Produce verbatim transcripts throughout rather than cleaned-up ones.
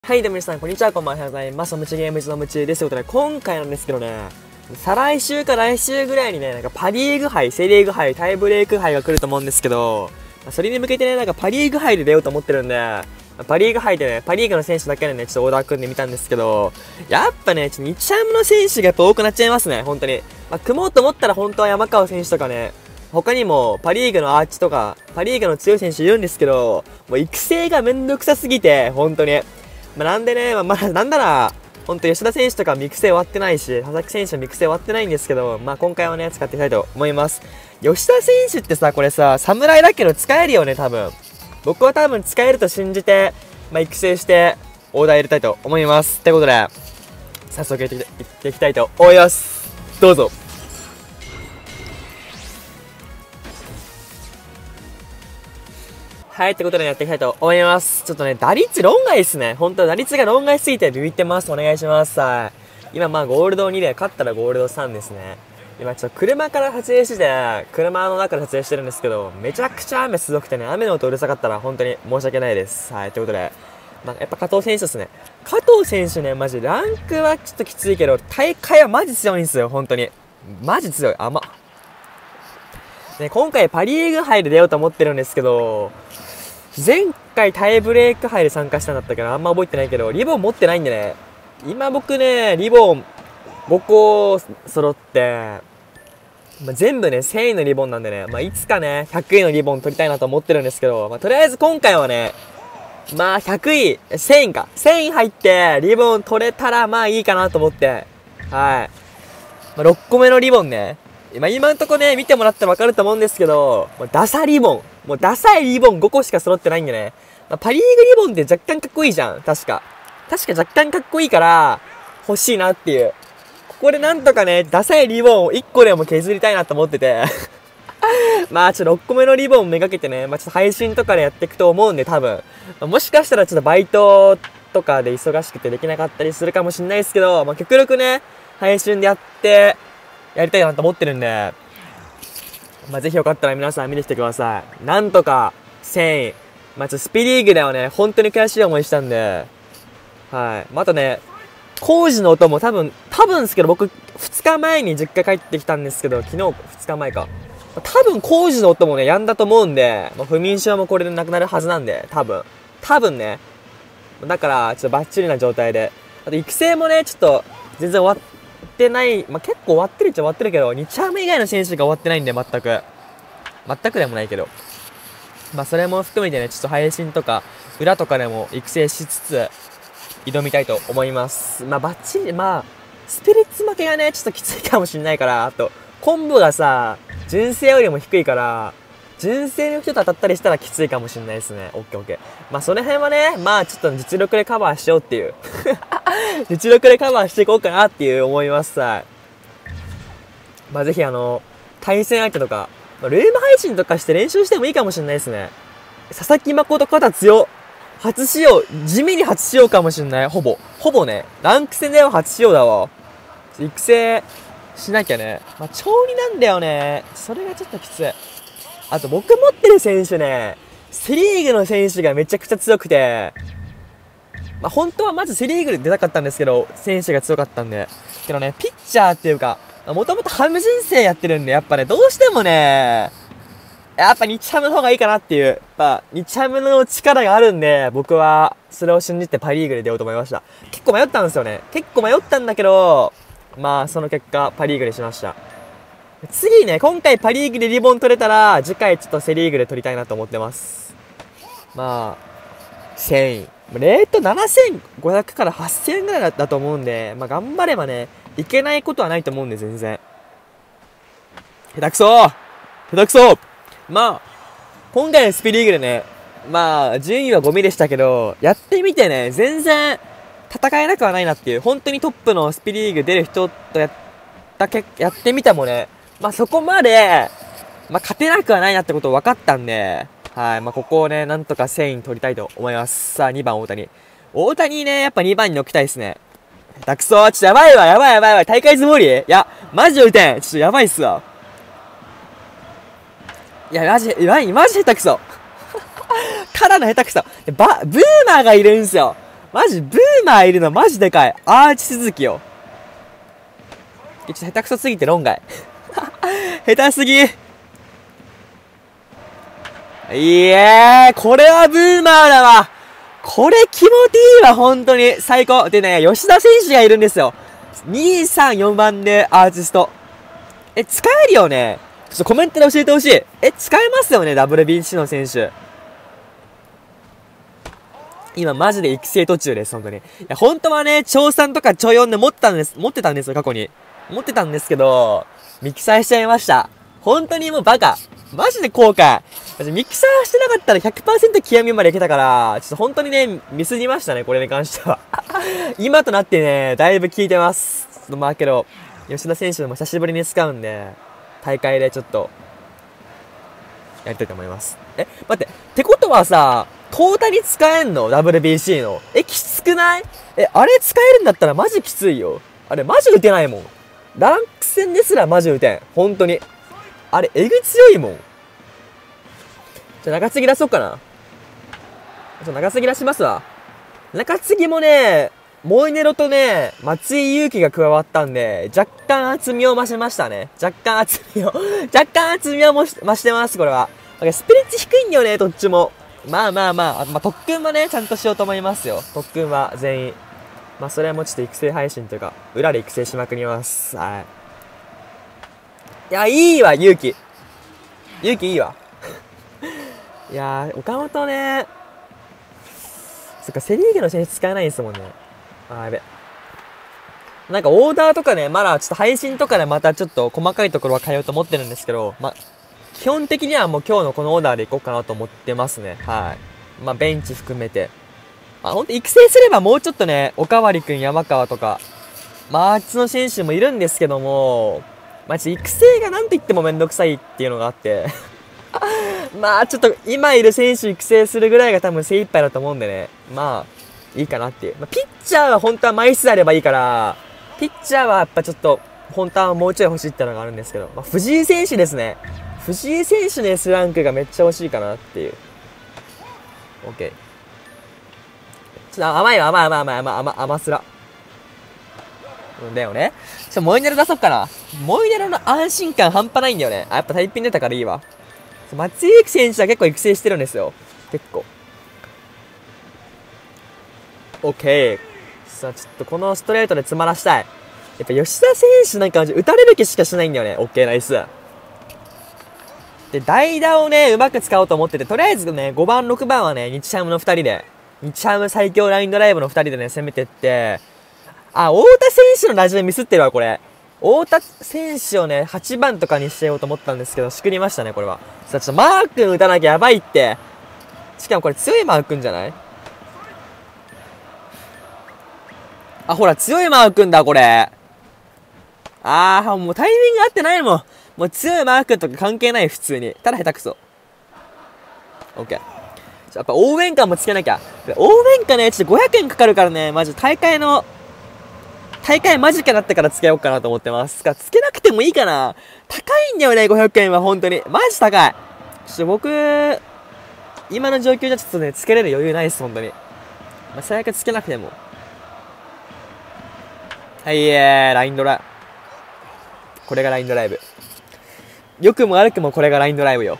はい、どうも皆さん、こんにちは、こんばんは、おはようございます。おむちゲームズの夢中です。ということで、今回なんですけどね、再来週か来週ぐらいにね、なんかパリーグ杯、セリーグ杯、タイブレーク杯が来ると思うんですけど、それに向けてね、なんかパリーグ杯で出ようと思ってるんで、パリーグ杯でね、パリーグの選手だけでね、ちょっとオーダー組んでみたんですけど、やっぱね、ちょっと日ハムの選手がやっぱ多くなっちゃいますね、本当に。まあ、組もうと思ったら本当は山川選手とかね、他にもパリーグのアーチとか、パリーグの強い選手いるんですけど、もう育成がめんどくさすぎて、本当に。まあ、なんでね、まあ、まあ、なんだら、ほんと吉田選手とか育成終わってないし、佐々木選手も育成終わってないんですけど、まあ今回はね、使っていきたいと思います。吉田選手ってさ、これさ、侍だけど使えるよね、多分。僕は多分使えると信じて、まあ育成して、オーダー入れたいと思います。ということで、早速やっていっていきたいと思います。どうぞ。はい、ってことでやっていきたいと思います。ちょっとね、打率論外ですね。本当打率が論外すぎてビビってます。お願いします。はい。今まあゴールドにで、勝ったらゴールドさんですね。今ちょっと車から撮影してて、車の中で撮影してるんですけど、めちゃくちゃ雨すごくてね、雨の音うるさかったら本当に申し訳ないです。はい、ということで、まあ、やっぱ加藤選手ですね。加藤選手ね、マジランクはちょっときついけど、大会はマジ強いんですよ、本当に。マジ強い。甘っ。ね、今回パリーグ杯で出ようと思ってるんですけど、前回タイブレーク杯で参加したんだったけど、あんま覚えてないけど、リボン持ってないんでね。今僕ね、リボンごこ揃って、まあ、全部ね、せんいのリボンなんでね、まあ、いつかね、ひゃくいのリボン取りたいなと思ってるんですけど、まあ、とりあえず今回はね、まあ、ひゃくい、せんいか。せんい入って、リボン取れたら、まあいいかなと思って、はい。まあ、ろっこめのリボンね。まあ、今んとこね、見てもらったらわかると思うんですけど、もうダサリボン。もうダサいリボンごこしか揃ってないんでね。まあ、パリーグリボンって若干かっこいいじゃん。確か。確か若干かっこいいから、欲しいなっていう。ここでなんとかね、ダサいリボンをいっこでも削りたいなと思ってて。まあ、ちょっとろっこめのリボンをめがけてね、まあちょっと配信とかでやっていくと思うんで、多分。まあ、もしかしたらちょっとバイトとかで忙しくてできなかったりするかもしんないですけど、まあ極力ね、配信でやって、やりたいなと思ってるんで、まあ、ぜひよかったら皆さん見に来てください。なんとか、せんい。まあ、ちょっとスピリーグではね、本当に悔しい思いしたんで、はい。またね、工事の音も多分、多分ですけど、僕、ふつかまえに実家帰ってきたんですけど、昨日ふつかまえか。多分工事の音もね、やんだと思うんで、まあ、不眠症もこれでなくなるはずなんで、多分。多分ね。だから、ちょっとバッチリな状態で。あと、育成もね、ちょっと、全然終わって、ってない、まあ、結構終わってるっちゃ終わってるけど、日ハム以外の選手が終わってないんで、全く。全くでもないけど。まあ、それも含めてね、ちょっと配信とか、裏とかでも育成しつつ、挑みたいと思います。まあ、バッチリ、まあ、スピリッツ負けがね、ちょっときついかもしんないから、あと、コンボがさ、純正よりも低いから、純正の人と当たったりしたらきついかもしんないですね。オッケーオッケー。まあ、その辺はね、まあ、ちょっと実力でカバーしようっていう。実力でカバーしていこうかなっていう思いますさ。まあ、ぜひあの、対戦相手とか、まあ、ルーム配信とかして練習してもいいかもしれないですね。佐々木誠肩強。初使用、地味に初使用かもしれない。ほぼ。ほぼね。ランク戦では初使用だわ。育成しなきゃね。まあ、調理なんだよね。それがちょっときつい。あと僕持ってる選手ね、セリーグの選手がめちゃくちゃ強くて、まあ、本当はまずセリーグで出たかったんですけど、選手が強かったんで。けどね、ピッチャーっていうか、もともとハム人生やってるんで、やっぱね、どうしてもね、やっぱ日ハムの方がいいかなっていう、やっぱ日ハムの力があるんで、僕はそれを信じてパリーグで出ようと思いました。結構迷ったんですよね。結構迷ったんだけど、まあその結果、パリーグでしました。次ね、今回パリーグでリボン取れたら、次回ちょっとセリーグで取りたいなと思ってます。まあ、せんい。レートななせんごひゃくからはっせんえんぐらいだったと思うんで、まあ頑張ればね、いけないことはないと思うんで、全然。下手くそ下手くそまあ、今回のスピリーグでね、まあ、順位はゴミでしたけど、やってみてね、全然、戦えなくはないなっていう、本当にトップのスピリーグ出る人とやったけ、やってみたもね、まあそこまで、まあ勝てなくはないなってこと分かったんで、はい。まあ、ここをね、なんとかせんい取りたいと思います。さあ、にばん大谷。大谷ね、やっぱにばんに置きたいですね。下手くそー。ちょっとやばいわ、やばいやばいやばい。大会積もりいや、マジ置いてん。ちょっとやばいっすわ。いや、マジ、マジ、マジ下手くそ。ただの下手くそ。ば、ブーマーがいるんすよ。 マジ、ブーマーいるのマジでかい。アーチ続きよ。ちょっと下手くそすぎて論外。下手すぎ。いやー、これはブーマーだわ。これ気持ちいいわ、本当に。最高。でね、吉田選手がいるんですよ。に、さん、よんばんでアーティスト。え、使えるよね。ちょっとコメントで教えてほしい。え、使えますよね、ダブリュービーシー の選手。今マジで育成途中です、本当に。いや、本当はね、超さんとか超よんで持ってたんです、持ってたんですよ、過去に。持ってたんですけど、ミキサーしちゃいました。本当にもうバカ。マジで後悔。ミキサーしてなかったら ひゃくパーセント 極みまでいけたから、ちょっと本当にね、ミスりましたね、これに関しては。今となってね、だいぶ効いてます。ちょっとまあけど、吉田選手も久しぶりに使うんで、大会でちょっと、やりたいと思います。え、待って、ってことはさ、トータに使えんの ダブリュービーシー の。え、きつくない？え、あれ使えるんだったらマジきついよ。あれマジ打てないもん。ランク戦ですらマジ打てん。本当に。あれ、えぐ強いもん。じゃ、中継ぎ出そうかな。ちょ、中継ぎ出しますわ。中継ぎもね、モイネロとね、松井裕樹が加わったんで、若干厚みを増しましたね。若干厚みを、若干厚みを増してます、これは。スピリッツ低いんだよね、どっちも。まあまあまあ、まあ、特訓はね、ちゃんとしようと思いますよ。特訓は全員。まあ、それはもうちょっと育成配信というか、裏で育成しまくります。はい。いや、いいわ、勇気。勇気いいわ。いやー、岡本ね、そっか、セリーグの選手使えないんですもんね。あー、やべ。なんかオーダーとかね、まだちょっと配信とかでまたちょっと細かいところは変えようと思ってるんですけど、まあ、基本的にはもう今日のこのオーダーでいこうかなと思ってますね。はい。まあ、ベンチ含めて。まあ、ほんと育成すればもうちょっとね、おかわりくん、山川とか、まあ、あっちの選手もいるんですけども、まあ、ちょ育成がなんと言ってもめんどくさいっていうのがあって、まあ、ちょっと今いる選手育成するぐらいが多分精一杯だと思うんでね、まあ、いいかなっていう。まあ、ピッチャーは本当は枚数あればいいから、ピッチャーはやっぱちょっと、本当はもうちょい欲しいってのがあるんですけど、まあ、藤井選手ですね。藤井選手の S ランクがめっちゃ欲しいかなっていう。OK。ちょっと甘いわ、甘い甘い甘い甘い甘い甘すら。うんだよね。ちょっとモイネロ出そっかな。モイネロの安心感半端ないんだよね。あ、やっぱタイピン出たからいいわ。松井裕樹選手は結構育成してるんですよ。結構。OK。さあ、ちょっとこのストレートで詰まらしたい。やっぱ吉田選手なんか打たれる気しかしないんだよね。OK、ナイス。で、代打をね、うまく使おうと思ってて、とりあえずね、ごばん、ろくばんはね、日ハムのふたりで、日ハム最強ラインドライブのふたりでね、攻めてって、あ、太田選手のラジオミスってるわ、これ。太田選手をね、はちばんとかにしてようと思ったんですけど、しくりましたね、これは。さあ、ちょっとマー君打たなきゃやばいって。しかもこれ強いマー君じゃない？あ、ほら、強いマー君だ、これ。あー、もうタイミング合ってないもん。もう強いマー君とか関係ない、普通に。ただ下手くそ。オッケー。やっぱ応援歌もつけなきゃ。応援歌ね、ちょっとごひゃくえんかかるからね、マジ大会の、大会間近だってからつけようかなと思ってます。か、つけなくてもいいかな。高いんだよね、ごひゃくえんは、本当に。マジ高い。ちょっと僕、今の状況じゃちょっとね、つけれる余裕ないです、本当に。まあ、最悪つけなくても。はい、えー、ラインドラ。これがラインドライブ。良くも悪くもこれがラインドライブよ。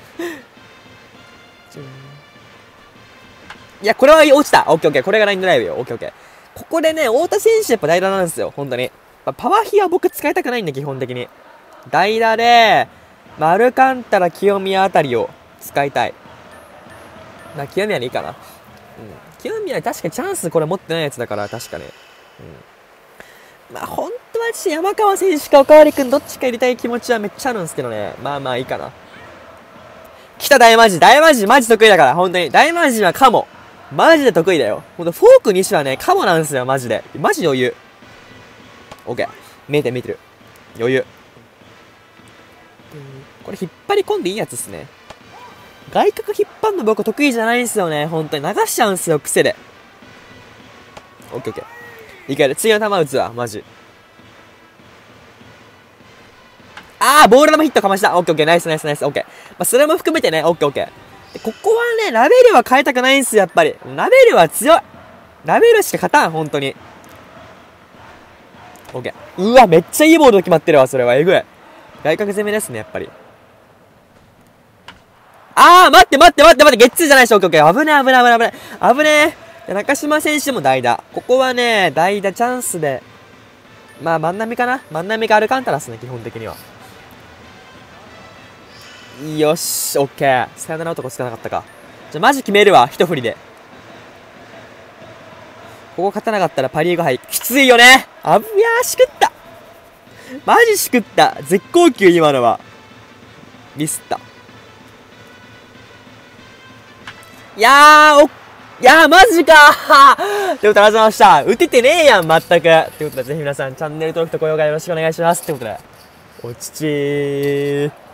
いや、これは落ちた。オッケーオッケー。これがラインドライブよ。オッケーオッケー。ここでね、太田選手やっぱ代打なんですよ。本当に。パワー比は僕使いたくないんで、基本的に。代打で、マルカンタラ、清宮あたりを使いたい。な、清宮でいいかな。うん。清宮確かにチャンスこれ持ってないやつだから、確かね。うん。まあ、本当はちょっと山川選手かおかわりくんどっちか入れたい気持ちはめっちゃあるんですけどね。まあまあいいかな。来た大マジ。大マジマジ得意だから、本当に。大マジはカモ。マジで得意だよ。ほんと、フォークにしはね、カモなんですよ、マジで。マジ余裕。オッケー。見えてる見えてる。余裕。これ引っ張り込んでいいやつっすね。外角引っ張るの僕得意じゃないんですよね。本当に流しちゃうんすよ、癖で。オッケーオッケー。いける。次の球打つわ、マジ。あー、ボール球ヒットかました。オッケーオッケー。ナイスナイスナイス。オッケー。まあ、それも含めてね、オッケーオッケー。ここはね、ラベルは変えたくないんすよ、やっぱり。ラベルは強い。 ラベルしか勝たん、本当に。オッケー。うわ、めっちゃいいボール決まってるわ、それは。えぐい。外角攻めですね、やっぱり。あー、待って待って待って待って、ゲッツーじゃないでしょ、オッケーオッケー。危ねえ危ねえ危ねえ危ねえ。危ねえ。中島選手も代打。ここはね、代打チャンスで。まあ、万波かな万波かアルカンタラスね、基本的には。よし、オッケー。サヨナラ男つかなかったか。じゃ、マジ決めるわ、一振りで。ここ勝たなかったらパリーグ杯、きついよね。あぶやー、しくった。マジしくった。絶好球、今のは。ミスった。いやー、お、いやー、マジかーってことで、ありがとうございました。打ててねえやん、全く。ってことで、ぜひ皆さん、チャンネル登録と高評価よろしくお願いします。ってことで、おちちー。